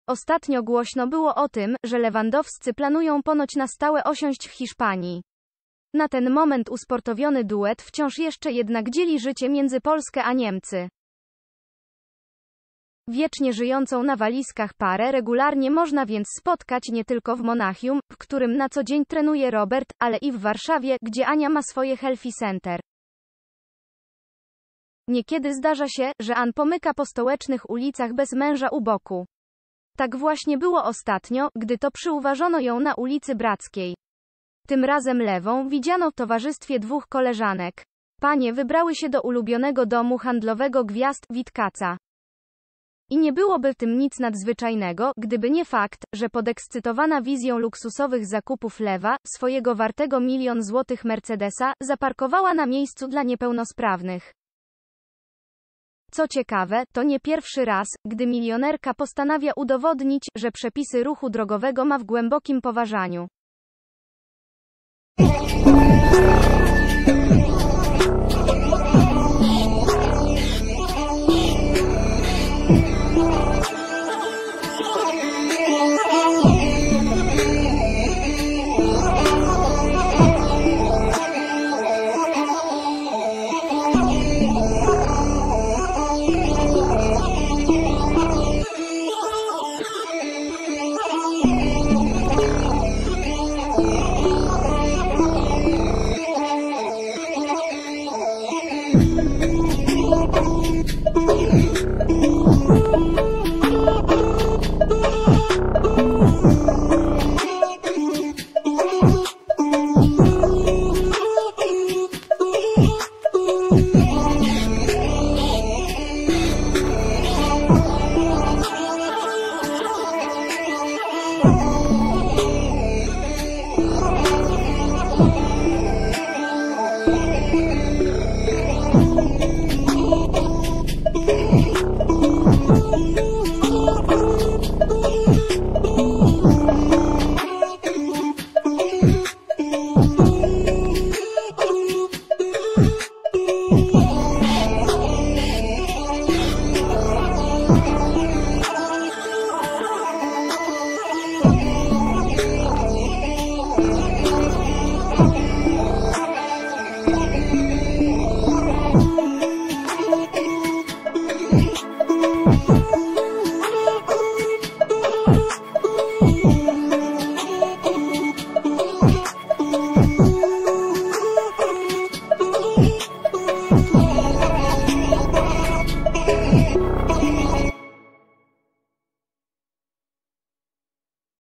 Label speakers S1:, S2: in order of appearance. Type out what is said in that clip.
S1: Ostatnio głośno było o tym, że Lewandowscy planują ponoć na stałe osiąść w Hiszpanii. Na ten moment usportowiony duet wciąż jeszcze jednak dzieli życie między Polskę a Niemcy. Wiecznie żyjącą na walizkach parę regularnie można więc spotkać nie tylko w Monachium, w którym na co dzień trenuje Robert, ale i w Warszawie, gdzie Ania ma swoje healthy center. Niekiedy zdarza się, że Ann pomyka po stołecznych ulicach bez męża u boku. Tak właśnie było ostatnio, gdy to przyuważono ją na ulicy Brackiej. Tym razem Lewą widziano w towarzystwie dwóch koleżanek. Panie wybrały się do ulubionego domu handlowego gwiazd, Witkaca. I nie byłoby w tym nic nadzwyczajnego, gdyby nie fakt, że podekscytowana wizją luksusowych zakupów Lewa, swojego wartego 1 000 000 złotych Mercedesa, zaparkowała na miejscu dla niepełnosprawnych. Co ciekawe, to nie pierwszy raz, gdy milionerka postanawia udowodnić, że przepisy ruchu drogowego ma w głębokim poważaniu.